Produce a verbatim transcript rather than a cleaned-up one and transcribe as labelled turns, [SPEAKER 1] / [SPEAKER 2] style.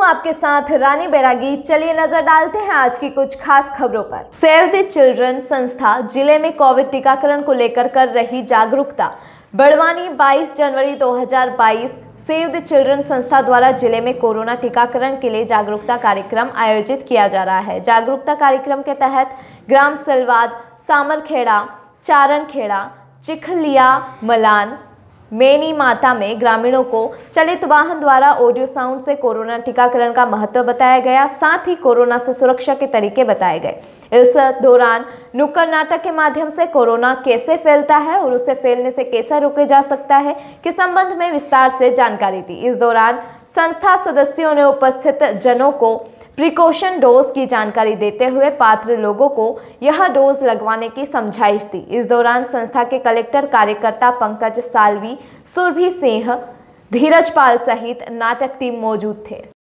[SPEAKER 1] आपके साथ रानी बैरागी। चलिए नजर डालते हैं आज की कुछ खास खबरों पर। सेव द चिल्ड्रन संस्था जिले में कोविड टीकाकरण को लेकर कर रही जागरूकता। बड़वानी बाईस जनवरी दो हज़ार बाईस सेव द चिल्ड्रन संस्था द्वारा जिले में कोरोना टीकाकरण के लिए जागरूकता कार्यक्रम आयोजित किया जा रहा है। जागरूकता कार्यक्रम के तहत ग्राम सलवाद, सामरखेड़ा, चारणखेड़ा, चिखलिया, मलान, मेनी माता में ग्रामीणों को चलित वाहन द्वारा ऑडियो साउंड से कोरोना टीकाकरण का महत्व बताया गया। साथ ही कोरोना से सुरक्षा के तरीके बताए गए। इस दौरान नुक्कड़ नाटक के माध्यम से कोरोना कैसे फैलता है और उसे फैलने से कैसे रोका जा सकता है के संबंध में विस्तार से जानकारी दी। इस दौरान संस्था सदस्यों ने उपस्थित जनों को प्रिकॉशन डोज की जानकारी देते हुए पात्र लोगों को यह डोज लगवाने की समझाइश दी। इस दौरान संस्था के कलेक्टर कार्यकर्ता पंकज सालवी, सुरभि सिंह, धीरज पाल सहित नाटक टीम मौजूद थे।